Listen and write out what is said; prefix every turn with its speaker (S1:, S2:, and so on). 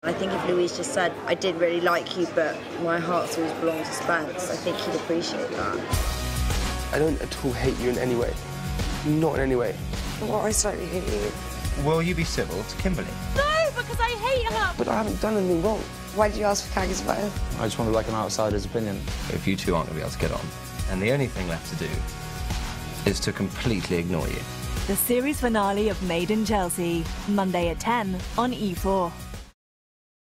S1: I think if Louise just said, I did really like you, but my heart's always belonged to Spence, I think he'd appreciate that.
S2: I don't at all hate you in any way. Not in any way.
S3: Well, I slightly hate you.
S4: Will you be civil to Kimberly?
S5: No, because I hate her.
S2: But I haven't done anything wrong.
S3: Why did you ask for Caggie's vote?
S6: I just wanted like an outsider's opinion.
S4: If you two aren't going to be able to get on, and the only thing left to do is to completely ignore you.
S7: The series finale of Made in Chelsea, Monday at 10 on E4.